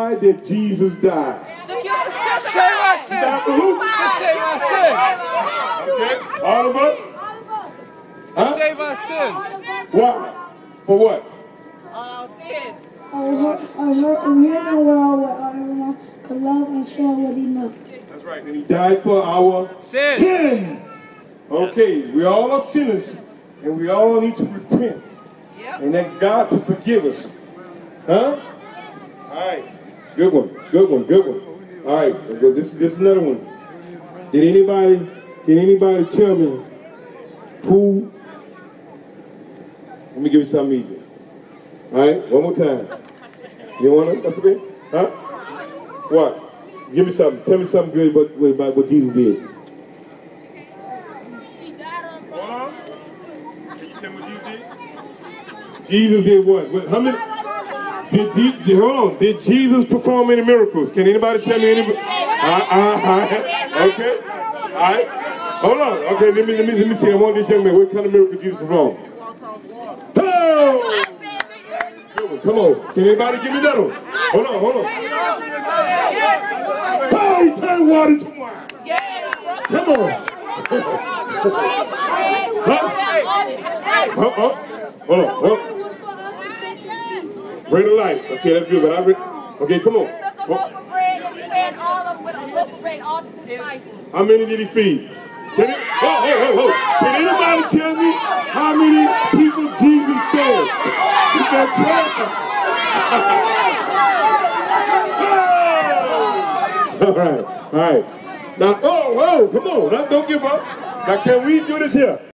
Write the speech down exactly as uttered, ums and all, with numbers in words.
testified that Jesus died. Just say what I said. Just say what I said. Okay, all of us? Huh? Save our sins. Why? For what? All our sins. I heard we in a world where everyone could love and share what he knows. That's right, and he died for our Sin. sins. Okay, we all are sinners, and we all need to repent Yep. and ask God to forgive us. Huh? All right, good one, good one, good one. All right, this, this is another one. Did anybody, can anybody tell me who, let me give you something easy. All right, one more time. You want to? That's okay? Huh? What? Give me something. Tell me something good about, about what Jesus did. He died on the Hold on. Can you tell me what Jesus did? Jesus did what? What how many? Did, did, did, hold on. Did Jesus perform any miracles? Can anybody tell me any? Uh, uh, uh, okay. All right. Hold on. Okay. Let me let me let me see. I want this young man. What kind of miracle Jesus performed? Oh! Come on. Can anybody give me that one? Hold on. Hold on. Oh, he turned water to wine. Come on. Huh? Huh? Huh? Hold on. Hold on. Bread of life. Okay, that's good. But I read. Okay, come on. How many did he feed? Can it, oh, oh, oh, oh. Can anybody tell me how many people Jesus fed? He fed twelve. All right, all right. Now, oh, oh, come on. Now, don't give up. Now, can we do this here?